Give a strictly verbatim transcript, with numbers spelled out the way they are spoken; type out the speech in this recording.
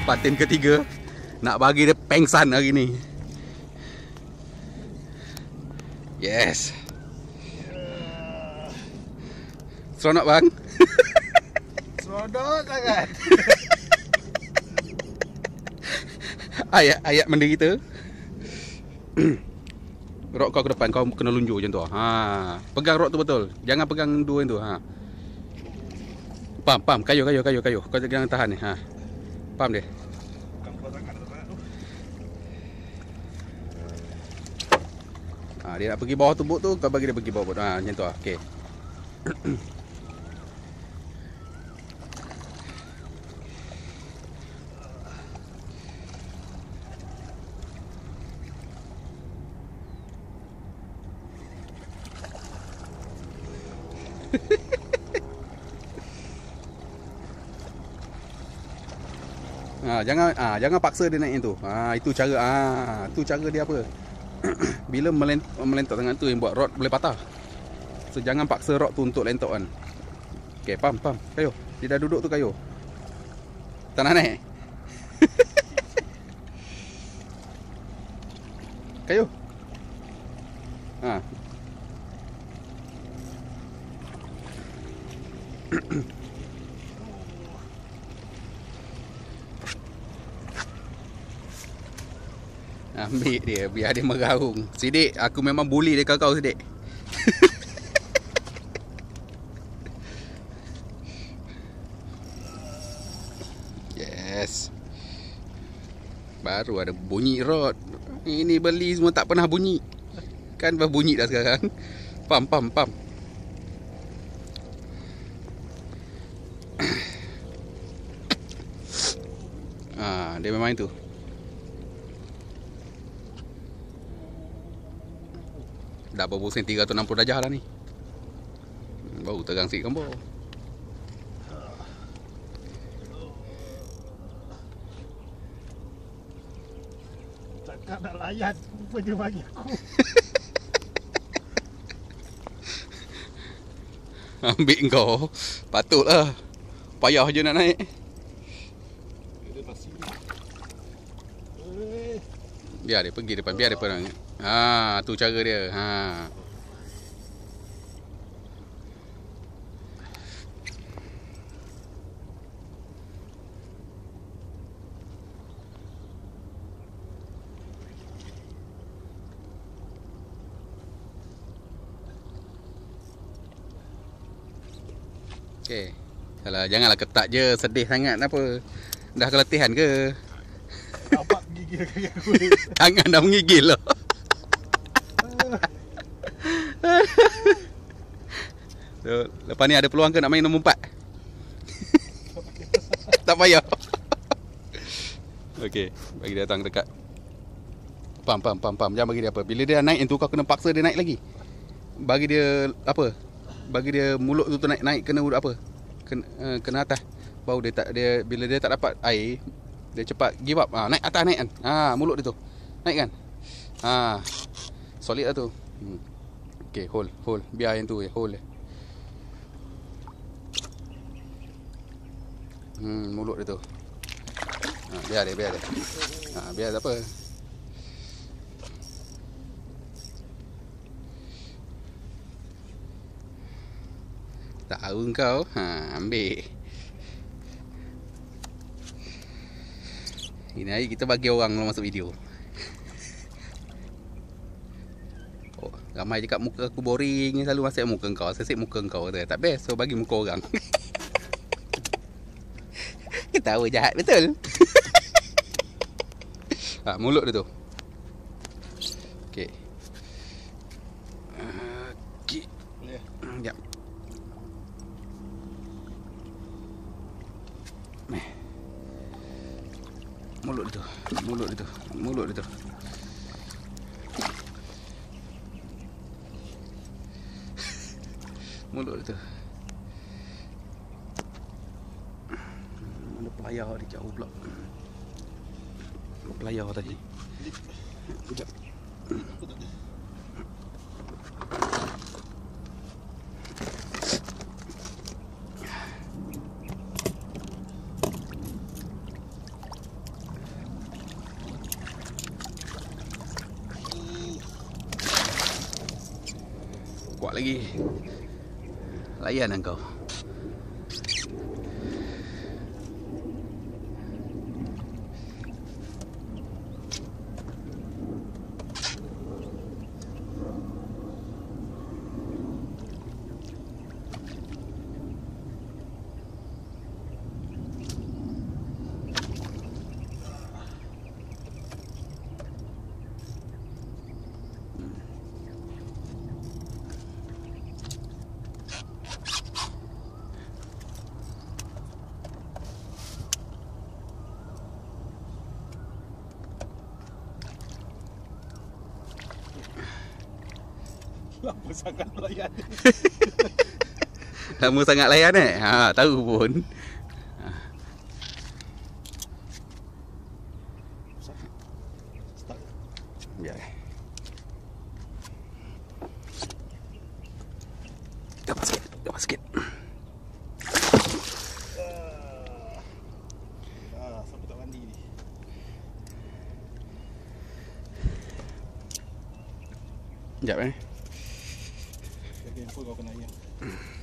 Patin ketiga. Nak bagi dia pengsan hari ni. Yes. Seronok bang? Seronok sangat. Ayat-ayat menderita. Rod kau ke depan, kau kena lunjuk macam tu. Ha, pegang rod tu betul. Jangan pegang dua yang tu. Ha. Pam, pam, kayu, kayu, kayu, kayu. Kau jangan tahan ni. Ha. Pam dia. Ha, dia nak pergi bawah tumbuk tu, kau bagi dia pergi bawah. Ha, macam tu ah. Okey. Ha, jangan ah ha, jangan paksa dia naik yang tu. Ha, itu cara ah ha, tu cara dia apa? Bila melent, melentok tangan tu yang buat rod boleh patah. So jangan paksa rod tu untuk lentok kan. Okey, pam pam. Kayu. Dia dah duduk tu kayu. Tak nak naik. Kayu. Ha. Ambil dia, biar dia meraung. Sidik, aku memang bully dia kau-kau Sidik. Yes. Baru ada bunyi rod. Ini beli semua tak pernah bunyi. Kan berbunyi dah sekarang. Pam, pam, pam. Ah, dia memang itu. Dah berbusing tiga ratus enam puluh darjah lah ni. Baru terang sikit gambar. Cakap nak layan, apa dia bagi aku. Ambil kau. Patutlah. Payah je nak naik. Biar dia pergi depan, biar dia perang. Ha, tu cara dia. Ha. Okey. Alah, janganlah ketak je, sedih sangat apa. Dah keletihan ke? Nampak gigil kaki aku. Tangan dah menggigil lah. So, lepas ni ada peluang ke nak main nombor empat? Tak payah. Okey, bagi dia datang dekat. Pam, pam, pam, pam. Jangan bagi dia apa. Bila dia naik yang tu, kau kena paksa dia naik lagi. Bagi dia apa? Bagi dia mulut tu, tu naik, naik kena apa? Kena, uh, kena atas. Baru dia tak dia bila dia tak dapat air, dia cepat give up. Ha, naik atas naik kan. Ha, mulut dia tu. Naik kan? Ha. Solid lah tu. Hmm. Okey, hold, hold. Biar yang tu je, hold. Hmm, mulut dia tu. Ha, biar dia, biar dia. Ha, biar tak apa. Tahu kau. Ha, ambil. Ini hari kita bagi orang masuk video. Oh, ramai cakap muka aku boring, selalu masuk muka kau. Sesik muka kau tu. Tak best, so bagi muka orang. Ketawa jahat betul. Ha, mulut dia tu. Okey. Okey. Ya. Jap. Mulut dia tu. Mulut dia tu. Mulut dia tu. Mulut dia tu. Mana pelayar dia jauh pula. Pelayar tadi. Sekejap. Kuat lagi. Layan kau. Lama sangat layan. Lama sangat layan eh. Ha, tahu pun. Start. Biar. Dapat sikit, dapat sikit. Ah, sampai tak mandi ni. Sekejap eh. Jaga handphone kau kena ayam.